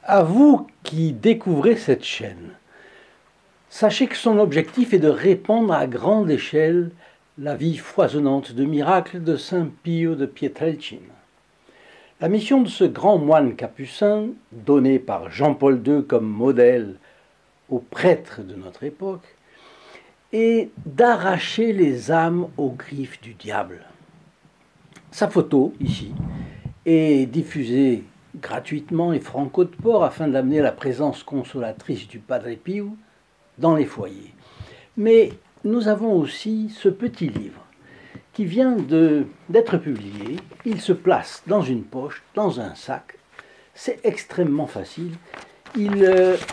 À vous qui découvrez cette chaîne, sachez que son objectif est de répandre à grande échelle la vie foisonnante de miracles de Saint Pio de Pietrelcina. La mission de ce grand moine capucin, donné par Jean-Paul II comme modèle aux prêtres de notre époque, est d'arracher les âmes aux griffes du diable. Sa photo, ici, est diffusée gratuitement et franco de port afin d'amener la présence consolatrice du Padre Pio dans les foyers. Mais nous avons aussi ce petit livre qui vient d'être publié. Il se place dans une poche, dans un sac. C'est extrêmement facile. Il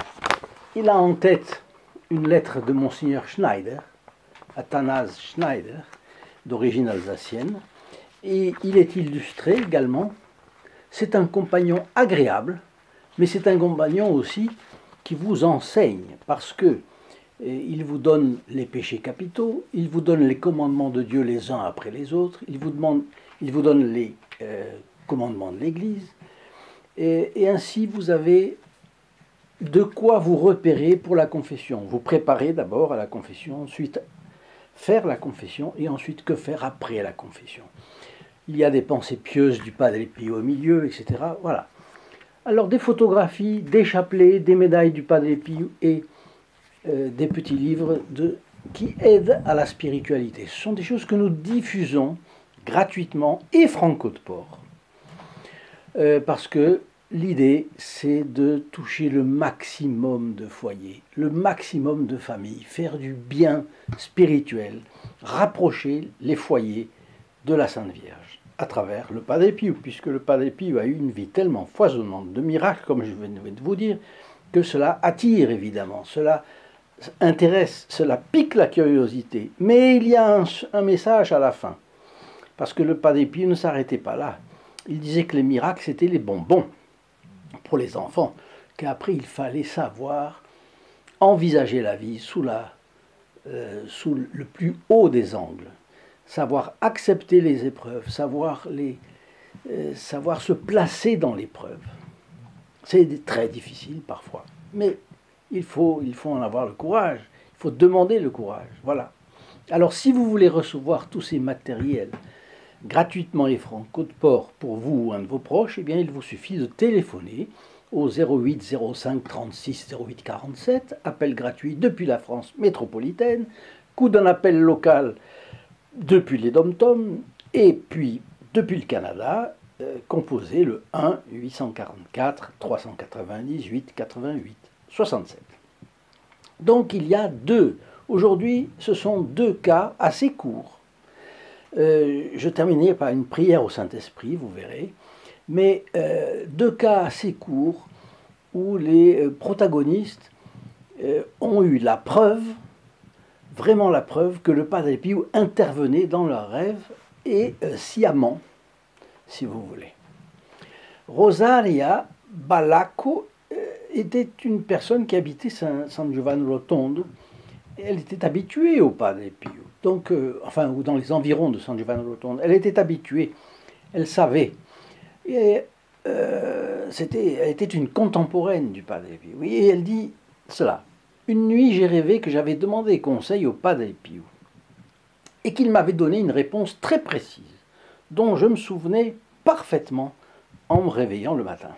a en tête une lettre de Monseigneur Schneider, Athanase Schneider, d'origine alsacienne. Et il est illustré également. C'est un compagnon agréable, mais c'est un compagnon aussi qui vous enseigne, parce que il vous donne les péchés capitaux, il vous donne les commandements de Dieu les uns après les autres, il vous donne les commandements de l'Église, et ainsi vous avez de quoi vous repérer pour la confession. Vous préparez d'abord à la confession, ensuite faire la confession, et ensuite que faire après la confession. Il y a des pensées pieuses du Padre Pio au milieu, etc. Voilà. Alors des photographies, des chapelets, des médailles du Padre Pio et des petits livres qui aident à la spiritualité. Ce sont des choses que nous diffusons gratuitement et franco de port. Parce que l'idée, c'est de toucher le maximum de foyers, le maximum de familles, faire du bien spirituel, rapprocher les foyers de la Sainte Vierge à travers le Padre Pio, puisque le Padre Pio a eu une vie tellement foisonnante de miracles, comme je viens de vous dire, que cela attire évidemment, cela intéresse, cela pique la curiosité. Mais il y a un message à la fin, parce que le Padre Pio ne s'arrêtait pas là. Il disait que les miracles, c'était les bonbons pour les enfants, qu'après il fallait savoir envisager la vie sous le plus haut des angles, savoir accepter les épreuves, savoir se placer dans l'épreuve. C'est très difficile parfois, mais il faut en avoir le courage, il faut demander le courage, voilà. Alors si vous voulez recevoir tous ces matériels gratuitement et franco de port pour vous ou un de vos proches, eh bien il vous suffit de téléphoner au 08 05 36 08 47, appel gratuit depuis la France métropolitaine, coût d'un appel local depuis les dom-toms, et puis depuis le Canada, composez le 1 844 398 88 67. Donc il y a aujourd'hui ce sont deux cas assez courts. Je terminerai par une prière au Saint-Esprit, vous verrez, mais deux cas assez courts où les protagonistes ont eu la preuve, vraiment la preuve, que le Padre Pio intervenait dans leurs rêves, et sciemment, si vous voulez. Rosaria Balacco était une personne qui habitait San Giovanni Rotondo. Elle était habituée au Padre Pio, donc, ou dans les environs de San Giovanni Rotondo. Elle était habituée, elle savait. Et elle était une contemporaine du Padre Pio. Oui, et elle dit cela. Une nuit, j'ai rêvé que j'avais demandé conseil au Padre Pio et qu'il m'avait donné une réponse très précise, dont je me souvenais parfaitement en me réveillant le matin.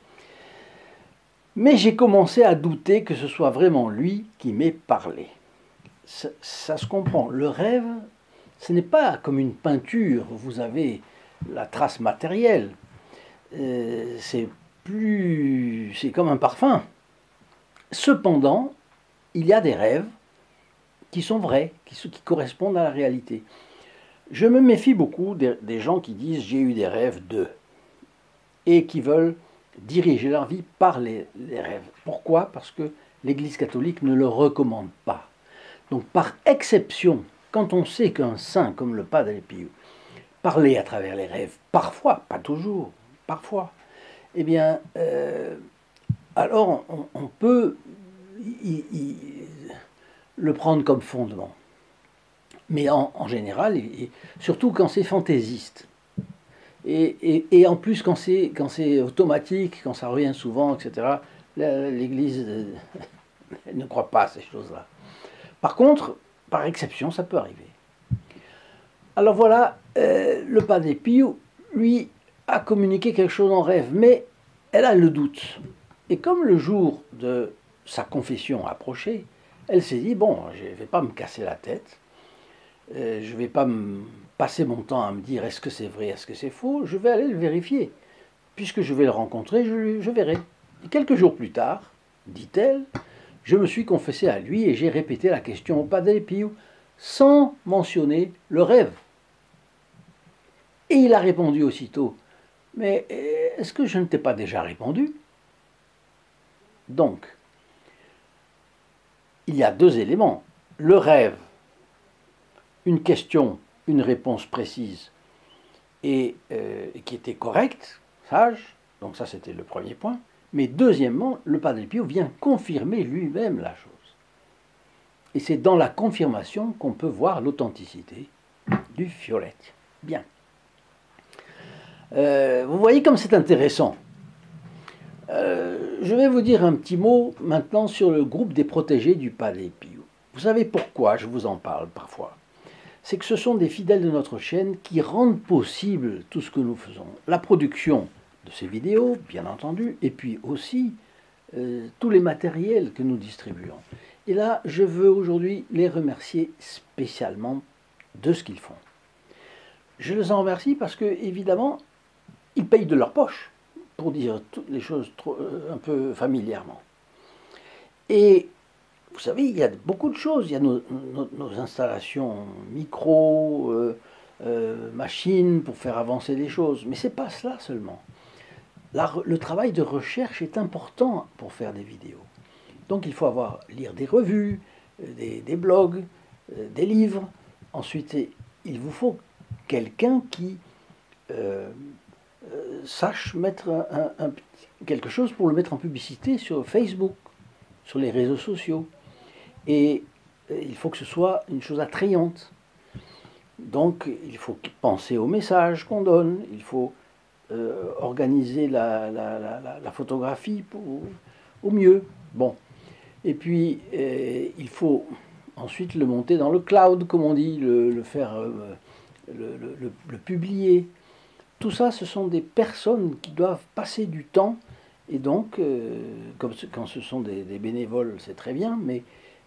Mais j'ai commencé à douter que ce soit vraiment lui qui m'ait parlé. Ça se comprend. Le rêve, ce n'est pas comme une peinture, vous avez la trace matérielle. C'est comme un parfum. Cependant, il y a des rêves qui sont vrais, qui correspondent à la réalité. Je me méfie beaucoup des gens qui disent « j'ai eu des rêves de » et qui veulent diriger leur vie par les rêves. Pourquoi? Parce que l'Église catholique ne le recommande pas. Donc par exception, quand on sait qu'un saint comme le Padre Pio parlait à travers les rêves, parfois, pas toujours, parfois, eh bien, alors on peut le prendre comme fondement. Mais en général, et surtout quand c'est fantaisiste, Et en plus, quand c'est automatique, quand ça revient souvent, etc., l'Église ne croit pas à ces choses-là. Par contre, par exception, ça peut arriver. Alors voilà, le Padre Pio, lui, a communiqué quelque chose en rêve, mais elle a le doute. Et comme le jour de sa confession approchait, elle s'est dit, bon, je ne vais pas me casser la tête, je ne vais pas me passer mon temps à me dire est-ce que c'est vrai, est-ce que c'est faux, je vais aller le vérifier. Puisque je vais le rencontrer, je verrai. Et quelques jours plus tard, dit-elle, je me suis confessé à lui et j'ai répété la question au Padre Pio sans mentionner le rêve. Et il a répondu aussitôt, mais est-ce que je ne t'ai pas déjà répondu? Donc, il y a deux éléments. Le rêve, une question, une réponse précise et qui était correcte, sage, donc ça c'était le premier point. Mais deuxièmement, le Padre Pio vient confirmer lui-même la chose. Et c'est dans la confirmation qu'on peut voir l'authenticité du Fioretto. Bien. Vous voyez comme c'est intéressant. Je vais vous dire un petit mot maintenant sur le groupe des protégés du Padre Pio. Vous savez pourquoi je vous en parle parfois? C'est que ce sont des fidèles de notre chaîne qui rendent possible tout ce que nous faisons. La production de ces vidéos, bien entendu, et puis aussi tous les matériels que nous distribuons. Et là, je veux aujourd'hui les remercier spécialement de ce qu'ils font. Je les en remercie parce que, évidemment, ils payent de leur poche, pour dire toutes les choses un peu familièrement. Et vous savez, il y a beaucoup de choses. Il y a nos installations micro, machines pour faire avancer les choses. Mais ce n'est pas cela seulement. Le travail de recherche est important pour faire des vidéos. Donc il faut lire des revues, des blogs, des livres. Ensuite, il vous faut quelqu'un qui sache mettre quelque chose pour le mettre en publicité sur Facebook, sur les réseaux sociaux. Et il faut que ce soit une chose attrayante. Donc il faut penser au message qu'on donne, il faut organiser la photographie au mieux. Bon. Et puis il faut ensuite le monter dans le cloud, comme on dit, le publier. Tout ça, ce sont des personnes qui doivent passer du temps, et donc, quand ce sont des bénévoles, c'est très bien, mais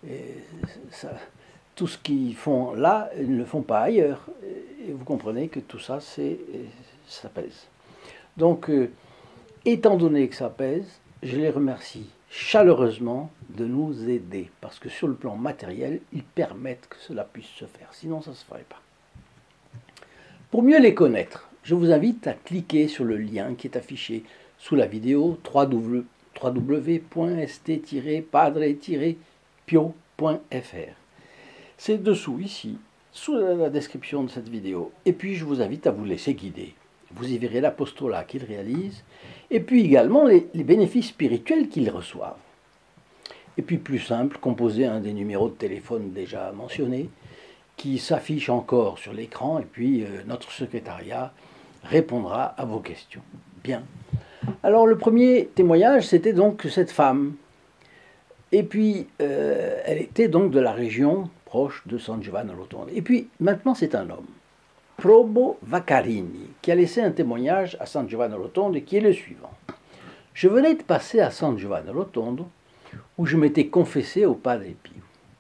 tout ce qu'ils font là, ils ne le font pas ailleurs. Et vous comprenez que tout ça, ça pèse. Donc, étant donné que ça pèse, je les remercie chaleureusement de nous aider, parce que sur le plan matériel, ils permettent que cela puisse se faire, sinon ça ne se ferait pas. Pour mieux les connaître, je vous invite à cliquer sur le lien qui est affiché sous la vidéo www.st-padre-pio.fr. C'est dessous, ici, sous la description de cette vidéo. Et puis, je vous invite à vous laisser guider. Vous y verrez l'apostolat qu'il réalise, et puis également les bénéfices spirituels qu'ils reçoivent. Et puis, plus simple, composez un des numéros de téléphone déjà mentionnés, qui s'affiche encore sur l'écran, et puis notre secrétariat répondra à vos questions. Bien. Alors le premier témoignage, c'était donc cette femme. Et puis, elle était donc de la région proche de San Giovanni Rotondo. Et puis, maintenant, c'est un homme, Probo Vaccarini, qui a laissé un témoignage à San Giovanni Rotondo et qui est le suivant. Je venais de passer à San Giovanni Rotondo, où je m'étais confessé au Padre Pio.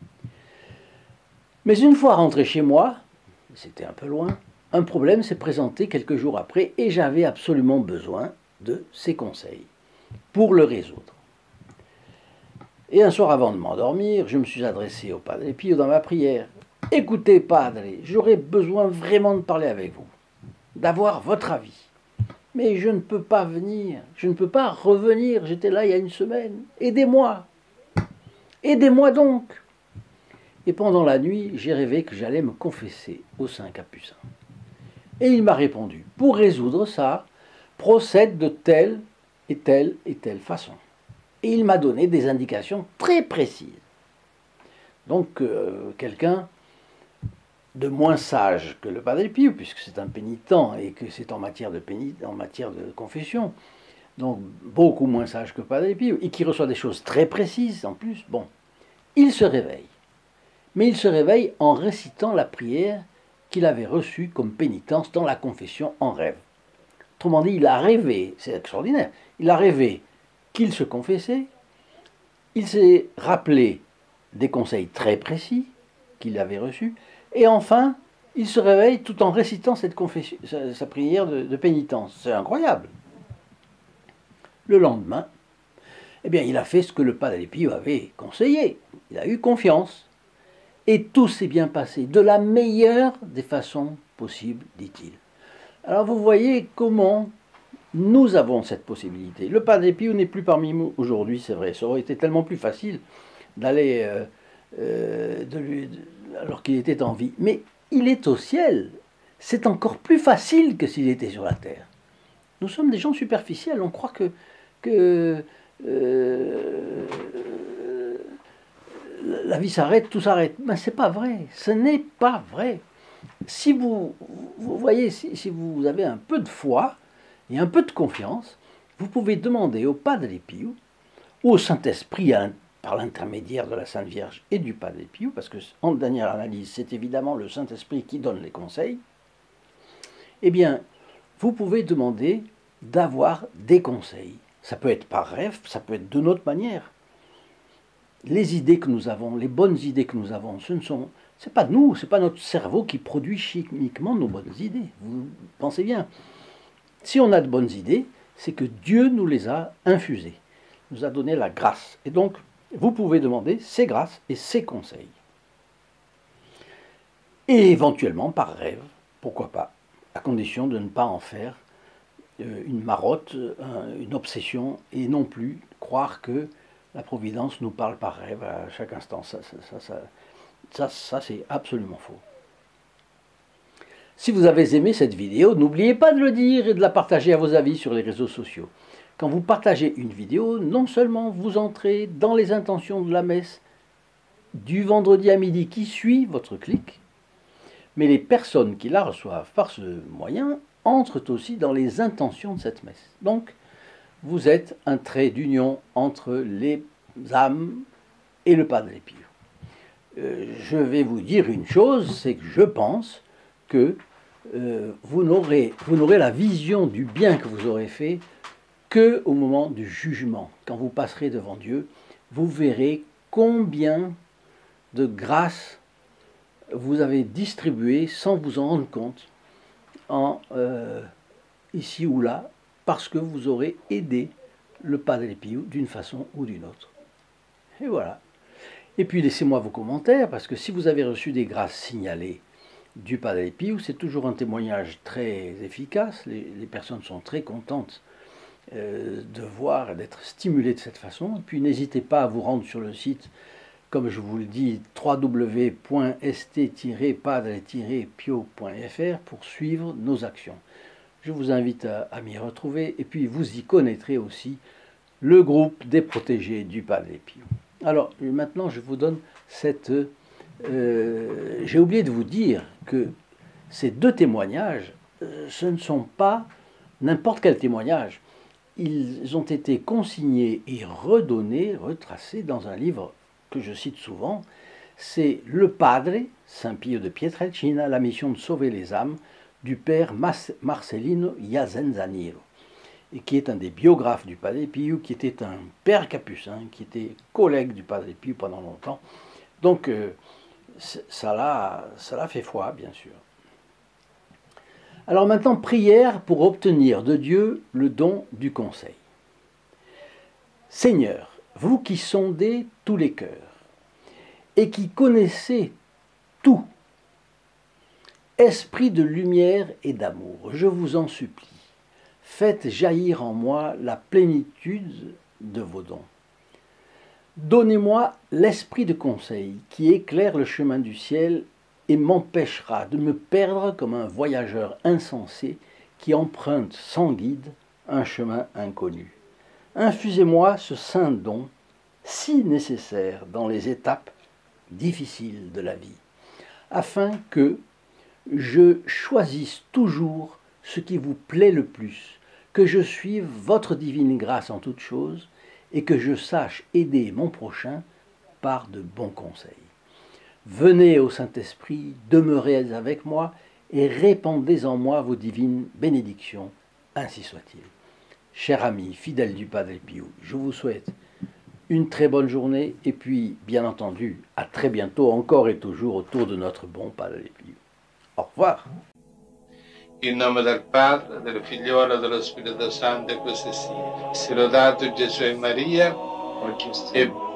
Mais une fois rentré chez moi, c'était un peu loin, un problème s'est présenté quelques jours après et j'avais absolument besoin de ses conseils pour le résoudre. Et un soir avant de m'endormir, je me suis adressé au Padre Pio dans ma prière. « Écoutez, Padre, j'aurais besoin vraiment de parler avec vous, d'avoir votre avis. Mais je ne peux pas venir, je ne peux pas revenir, j'étais là il y a une semaine. Aidez-moi, aidez-moi donc !» Et pendant la nuit, j'ai rêvé que j'allais me confesser au Saint Capucin. Et il m'a répondu, pour résoudre ça, procède de telle et telle et telle façon. Et il m'a donné des indications très précises. Donc, quelqu'un de moins sage que le Padre Pio, puisque c'est un pénitent et que c'est en matière de confession, donc beaucoup moins sage que le Padre Pio, et qui reçoit des choses très précises en plus, bon, il se réveille. Mais il se réveille en récitant la prière qu'il avait reçue comme pénitence dans la confession en rêve. Autrement dit, il a rêvé, c'est extraordinaire, il a rêvé qu'il se confessait, il s'est rappelé des conseils très précis qu'il avait reçus, et enfin, il se réveille tout en récitant sa prière de pénitence. C'est incroyable. Le lendemain, eh bien, il a fait ce que le Padre Pio avait conseillé. Il a eu confiance. Et tout s'est bien passé, de la meilleure des façons possibles, dit-il. Alors vous voyez comment nous avons cette possibilité. Le Padre Pio n'est plus parmi nous aujourd'hui, c'est vrai. Ça aurait été tellement plus facile d'aller alors qu'il était en vie. Mais il est au ciel. C'est encore plus facile que s'il était sur la terre. Nous sommes des gens superficiels. On croit que la vie s'arrête, tout s'arrête. Mais ce n'est pas vrai. Ce n'est pas vrai. Si vous voyez, si vous avez un peu de foi et un peu de confiance, vous pouvez demander au Padre Pio, ou au Saint-Esprit par l'intermédiaire de la Sainte Vierge et du Padre Pio, parce que en dernière analyse, c'est évidemment le Saint-Esprit qui donne les conseils, eh bien, vous pouvez demander d'avoir des conseils. Ça peut être par rêve, ça peut être d'une autre manière. Les idées que nous avons, les bonnes idées que nous avons, c'est pas nous, c'est pas notre cerveau qui produit chimiquement nos bonnes idées. Vous pensez bien. Si on a de bonnes idées, c'est que Dieu nous les a infusées, nous a donné la grâce. Et donc, vous pouvez demander ces grâces et ces conseils. Et éventuellement, par rêve, pourquoi pas, à condition de ne pas en faire une marotte, une obsession, et non plus croire que la Providence nous parle par rêve à chaque instant. Ça c'est absolument faux. Si vous avez aimé cette vidéo, n'oubliez pas de le dire et de la partager à vos amis sur les réseaux sociaux. Quand vous partagez une vidéo, non seulement vous entrez dans les intentions de la messe du vendredi à midi qui suit votre clic, mais les personnes qui la reçoivent par ce moyen entrent aussi dans les intentions de cette messe. Donc, vous êtes un trait d'union entre les âmes et le Padre Pio. Je vais vous dire une chose, c'est que je pense que vous n'aurez la vision du bien que vous aurez fait qu'au moment du jugement. Quand vous passerez devant Dieu, vous verrez combien de grâces vous avez distribuées sans vous en rendre compte, ici ou là, parce que vous aurez aidé le Padre Pio d'une façon ou d'une autre. Et voilà. Et puis laissez-moi vos commentaires, parce que si vous avez reçu des grâces signalées du Padre Pio, c'est toujours un témoignage très efficace. Les personnes sont très contentes de voir et d'être stimulées de cette façon. Et puis n'hésitez pas à vous rendre sur le site, comme je vous le dis, www.st-padre-pio.fr pour suivre nos actions. Je vous invite à m'y retrouver et puis vous y connaîtrez aussi le groupe des protégés du Padre Pio. Alors maintenant je vous donne cette... j'ai oublié de vous dire que ces deux témoignages, ce ne sont pas n'importe quel témoignage. Ils ont été consignés et redonnés, retracés dans un livre que je cite souvent. C'est Le Padre, Saint Pio de Pietrelcina, la mission de sauver les âmes, du père Marcelino Iazenzaniro, et qui est un des biographes du Padre Pio, qui était un père capucin, qui était collègue du Padre Pio pendant longtemps. Donc ça l'a fait foi, bien sûr. Alors maintenant, prière pour obtenir de Dieu le don du conseil. Seigneur, vous qui sondez tous les cœurs et qui connaissez tout, esprit de lumière et d'amour, je vous en supplie, faites jaillir en moi la plénitude de vos dons. Donnez-moi l'esprit de conseil qui éclaire le chemin du ciel et m'empêchera de me perdre comme un voyageur insensé qui emprunte sans guide un chemin inconnu. Infusez-moi ce saint don si nécessaire dans les étapes difficiles de la vie. afin que je choisisse toujours ce qui vous plaît le plus, que je suive votre divine grâce en toutes choses et que je sache aider mon prochain par de bons conseils. Venez au Saint-Esprit, demeurez avec moi et répandez en moi vos divines bénédictions, ainsi soit-il. Cher ami, fidèle du Padre Pio, je vous souhaite une très bonne journée et puis, bien entendu, à très bientôt encore et toujours autour de notre bon Padre Pio. Au revoir. In nome del Padre, del Figliolo e dello Spirito Santo, e così sia. Sia lodato Gesù e Maria, e